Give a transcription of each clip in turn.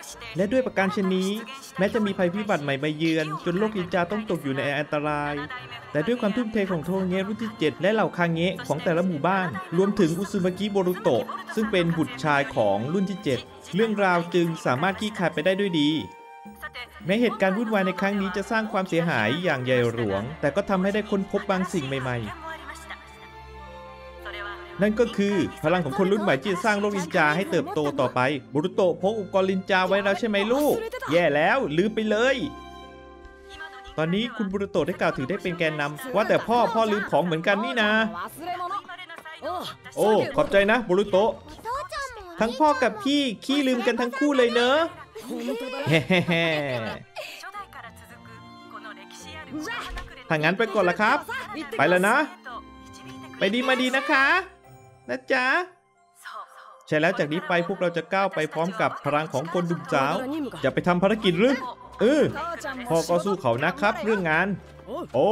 และด้วยประการชนนี้แม้จะมีภัยพิบัติใหม่มาเยือนจนโลกนินจาต้องตกอยู่ในอันตรายแต่ด้วยความทุ่มเทของโทเงะรุ่นที่7และเหล่าคาเงะของแต่ละหมู่บ้านรวมถึงอุซึมากิโบรุโตะซึ่งเป็นบุตรชายของรุ่นที่7เรื่องราวจึงสามารถคลี่คลายไปได้ด้วยดีแม้เหตุการณ์วุ่นวายในครั้งนี้จะสร้างความเสียหายอย่างใหญ่หลวงแต่ก็ทำให้ได้ค้นพบบางสิ่งใหม่ๆนั่นก็คือพลังของคนรุ่นใหม่ที่จะสร้างโลกนินจาให้เติบโตต่อไปโบรุโตะพกอุปกรณ์นินจาไว้แล้วใช่ไหมลูกแย่แล้วลืมไปเลยตอนนี้คุณโบรุโตะได้กล่าวถือได้เป็นแกนนำว่าแต่พ่อลืมของเหมือนกันนี่นะโอ้ขอบใจนะโบรุโตะทั้งพ่อกับพี่ขี้ลืมกันทั้งคู่เลยเนอะเฮ้ถ้างั้นไปก่อนละครับไปแล้วนะไปดีมาดีนะคะนะจ๊ะใช่แล้วจากนี้ไปพวกเราจะก้าวไปพร้อมกับพลังของคนดุมสาวจะไปทำภารกิจหรือพ่อก็สู้เขานะครับเรื่องงานโอ้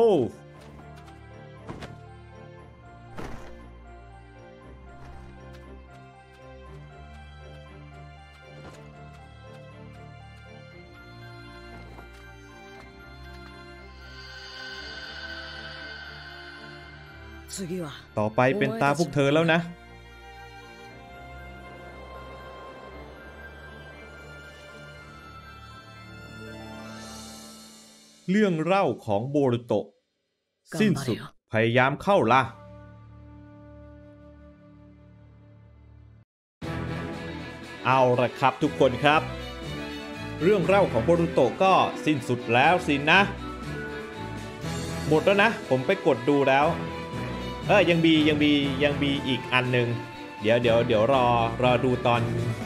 ต่อไปเป็นตาพวกเธอแล้วนะเรื่องเล่าของโบรุโตะสิ้นสุดพยายามเข้าล่ะเอาละครับทุกคนครับเรื่องเล่าของโบรุโตะก็สิ้นสุดแล้วสินะหมดแล้วนะผมไปกดดูแล้วยังมีอีกอันหนึ่งเดี๋ยวรอดูตอน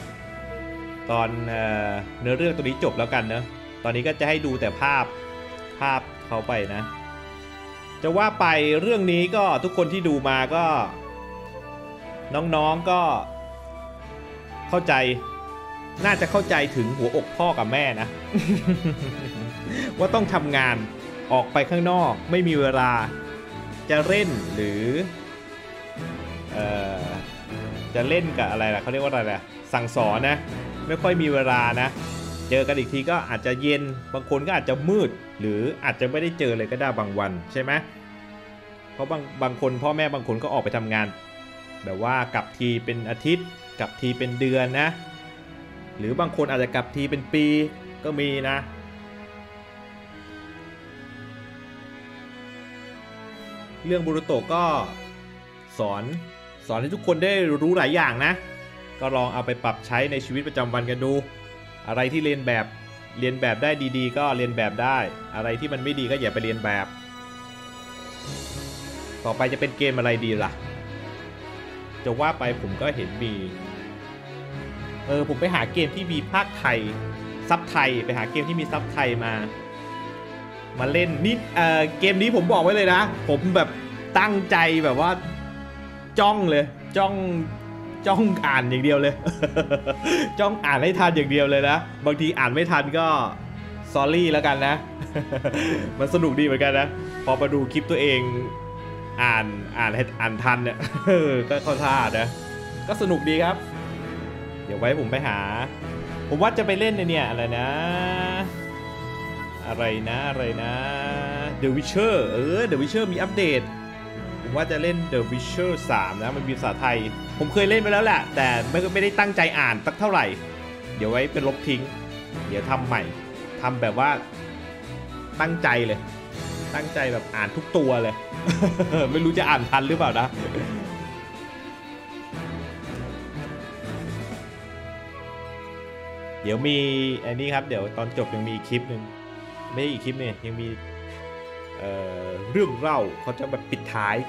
เนื้อเรื่องตัวนี้จบแล้วกันเนอะตอนนี้ก็จะให้ดูแต่ภาพเขาไปนะจะว่าไปเรื่องนี้ก็ทุกคนที่ดูมาก็น้องๆก็เข้าใจน่าจะเข้าใจถึงหัวอกพ่อกับแม่นะ ว่าต้องทำงานออกไปข้างนอกไม่มีเวลาจะเล่นหรือจะเล่นกับอะไรล่ะเขาเรียกว่าอะไรล่ะสั่งสอนนะไม่ค่อยมีเวลานะเจอกันอีกทีก็อาจจะเย็นบางคนก็อาจจะมืดหรืออาจจะไม่ได้เจอเลยก็ได้บางวันใช่ไหมเพราะบางคนพ่อแม่บางคนก็ออกไปทำงานแบบว่ากลับทีเป็นอาทิตย์กลับทีเป็นเดือนนะหรือบางคนอาจจะกลับทีเป็นปีก็มีนะเรื่องโบรุโตะก็สอนให้ทุกคนได้รู้หลายอย่างนะก็ลองเอาไปปรับใช้ในชีวิตประจำวันกันดูอะไรที่เรียนแบบได้ดีๆก็เรียนแบบได้อะไรที่มันไม่ดีก็อย่าไปเรียนแบบต่อไปจะเป็นเกมอะไรดีล่ะจะว่าไปผมก็เห็นมีผมไปหาเกมที่มีภาคไทยซับไทยไปหาเกมที่มีซับไทยมาเล่นนี่เกมนี้ผมบอกไว้เลยนะผมแบบตั้งใจแบบว่าจ้องเลยจ้องอ่านอย่างเดียวเลย จ้องอ่านให้ทันอย่างเดียวเลยนะบางทีอ่านไม่ทันก็ซอรี่แล้วกันนะ มันสนุกดีเหมือนกันนะพอมาดูคลิปตัวเองอ่านทันเนี่ย ก็เข้าท่านะก็สนุกดีครับเดี๋ยวไว้ผมไปหาผมว่าจะไปเล่นในเนี่ยอะไรนะThe Witcher The Witcher มีอัปเดตผมว่าจะเล่น The Witcher 3นะมันมีภาษาไทยผมเคยเล่นไปแล้วแหละแต่ไม่ได้ตั้งใจอ่านสักเท่าไหร่เดี๋ยวไว้เป็นลบทิ้งเดี๋ยวทำใหม่ทำแบบว่าตั้งใจเลยตั้งใจแบบอ่านทุกตัวเลย ไม่รู้จะอ่านทันหรือเปล่านะ เดี๋ยวมีอันนี้ครับเดี๋ยวตอนจบยังมีคลิปหนึ่งไม่ใช่อีกคลิปเนี่ยยังมีเรื่องเล่าเขาจะแบบปิดท้าย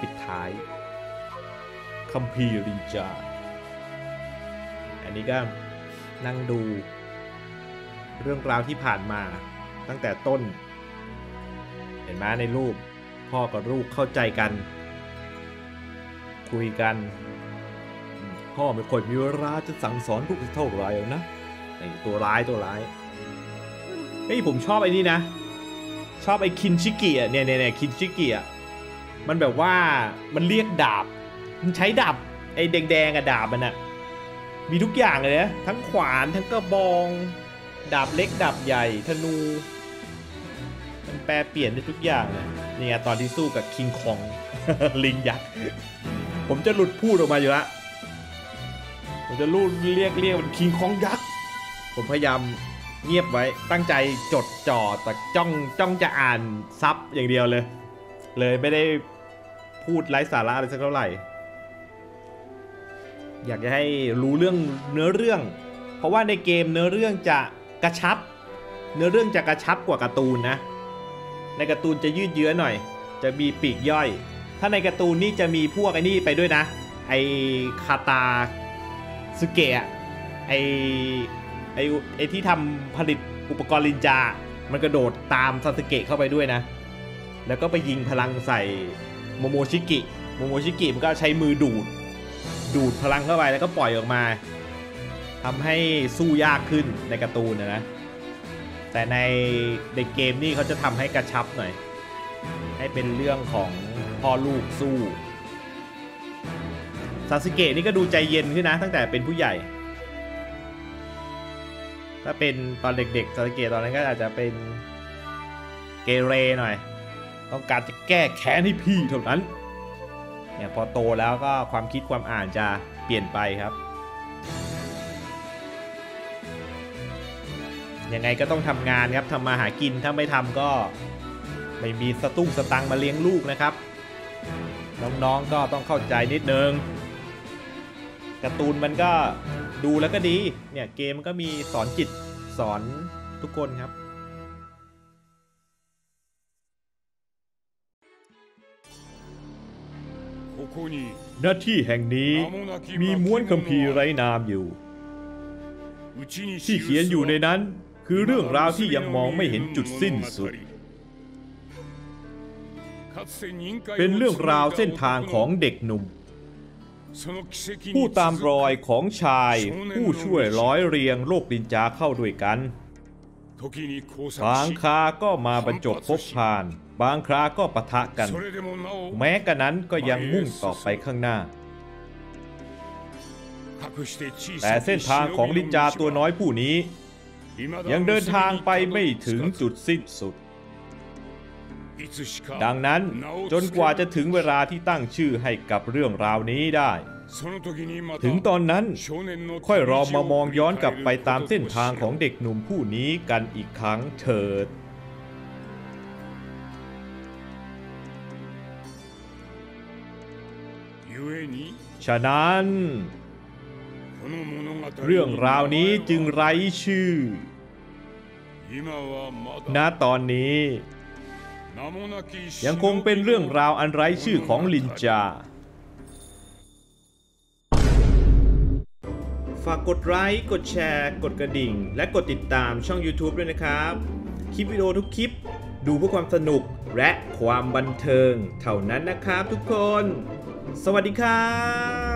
คัมภีร์นินจาอันนี้ก็นั่งดูเรื่องราวที่ผ่านมาตั้งแต่ต้นเห็นไหมในรูปพ่อกับลูกเข้าใจกันคุยกันพ่อไม่ค่อยมีเวลาจะสั่งสอนลูกเท่าไหร่นะตัวร้ายเฮ้ยผมชอบไอ้นี่นะชอบไอ้คินชิกิอ่ะเนี่ยคินชิกิอ่ะมันแบบว่ามันเรียกดาบมันใช้ดาบไอ้แดงๆอะดาบมันอะมีทุกอย่างเลยนะทั้งขวานทั้งกระบองดาบเล็กดาบใหญ่ธนูมันแปลเปลี่ยนได้ทุกอย่างเลยนี่ไงตอนที่สู้กับคิงคอง ลิงยักษ์ผมจะหลุดพูดออกมาอยู่ละผมจะเรียกมันคิงคองยักษ์ผมพยายามเงียบไว้ตั้งใจจดจ่อแต่จ้องจะอ่านซับอย่างเดียวเลยไม่ได้พูดไร้สาระอะไรสักเท่าไหร่อยากจะให้รู้เรื่องเนื้อเรื่องเพราะว่าในเกมเนื้อเรื่องจะกระชับกว่าการ์ตูนนะในการ์ตูนจะยืดเยื้อหน่อยจะมีปีกย่อยถ้าในการ์ตูนนี่จะมีพวกไอ้นี่ไปด้วยนะไอคาตาสึเกะไอที่ทำผลิตอุปกรณ์ลินจามันกระโดดตามซาสึเกะเข้าไปด้วยนะแล้วก็ไปยิงพลังใส่โมโมชิกิมันก็ใช้มือดูดพลังเข้าไปแล้วก็ปล่อยออกมาทำให้สู้ยากขึ้นในการ์ตูนนะแต่ในเกมนี่เขาจะทำให้กระชับหน่อยให้เป็นเรื่องของพ่อลูกสู้ซาสึเกะนี่ก็ดูใจเย็นขึ้นนะตั้งแต่เป็นผู้ใหญ่ถ้าเป็นตอนเด็กๆซาสึเกะตอนนั้นก็อาจจะเป็นเกเรหน่อยต้องการจะแก้แค้นให้พี่เท่านั้นเนี่ยพอโตแล้วก็ความคิดความอ่านจะเปลี่ยนไปครับยังไงก็ต้องทำงานครับทำมาหากินถ้าไม่ทำก็ไม่มีสตังค์มาเลี้ยงลูกนะครับน้องๆก็ต้องเข้าใจนิดนึงการ์ตูนมันก็ดูแล้วก็ดีเนี่ยเกมมันก็มีสอนจิตสอนทุกคนครับหน้าที่แห่งนี้มีม้วนคัมภีร์ไร้นามอยู่ที่เขียนอยู่ในนั้นคือเรื่องราวที่ยังมองไม่เห็นจุดสิ้นสุดเป็นเรื่องราวเส้นทางของเด็กหนุ่มผู้ตามรอยของชายผู้ช่วยร้อยเรียงโลกนินจาเข้าด้วยกันบางคราก็มาบรรจบพบผ่านบางคราก็ปะทะกันแม้กระนั้นก็ยังมุ่งต่อไปข้างหน้าแต่เส้นทางของนินจาตัวน้อยผู้นี้ยังเดินทางไปไม่ถึงจุดสิ้นสุดดังนั้นจนกว่าจะถึงเวลาที่ตั้งชื่อให้กับเรื่องราวนี้ได้ถึงตอนนั้นค่อยรอมามองย้อนกลับไปตามเส้นทางของเด็กหนุ่มผู้นี้กันอีกครั้งเถิดฉะนั้นเรื่องราวนี้จึงไร้ชื่อณตอนนี้ยังคงเป็นเรื่องราวอันไร้ชื่อของลินจาฝากกดไลค์กดแชร์กดกระดิ่งและกดติดตามช่อง YouTube ด้วยนะครับคลิปวิดีโอทุกคลิปดูเพื่อความสนุกและความบันเทิงเท่านั้นนะครับทุกคนสวัสดีครับ